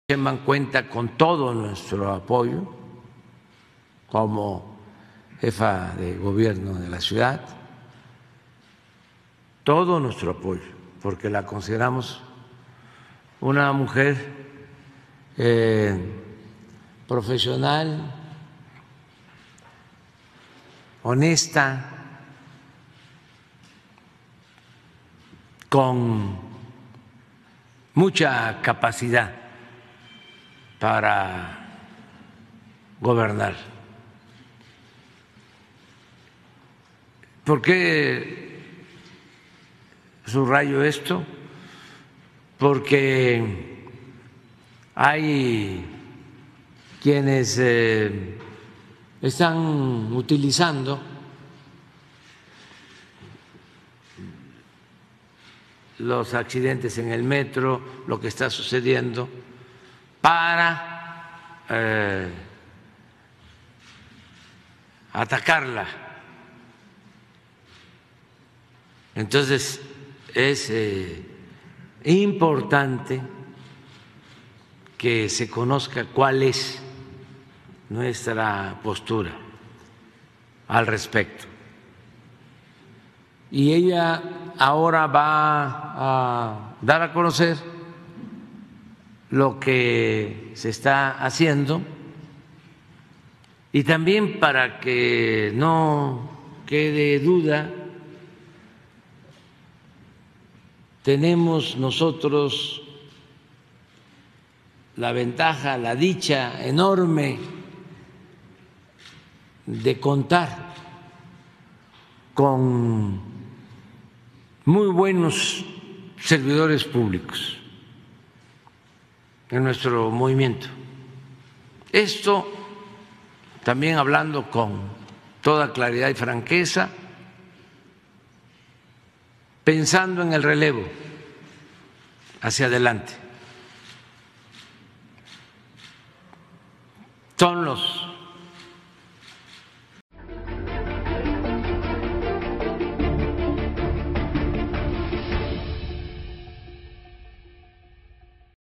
Sheinbaum cuenta con todo nuestro apoyo como jefa de gobierno de la ciudad, todo nuestro apoyo, porque la consideramos una mujer profesional, honesta, con mucha capacidad para gobernar. ¿Por qué subrayo esto? Porque hay quienes están utilizando los accidentes en el metro, lo que está sucediendo, para atacarla. Entonces es importante que se conozca cuál es nuestra postura al respecto. Y ella ahora va a dar a conocer lo que se está haciendo y también, para que no quede duda, tenemos nosotros la ventaja, la dicha enorme de contar con muy buenos servidores públicos en nuestro movimiento. Esto también, hablando con toda claridad y franqueza, pensando en el relevo hacia adelante. Son los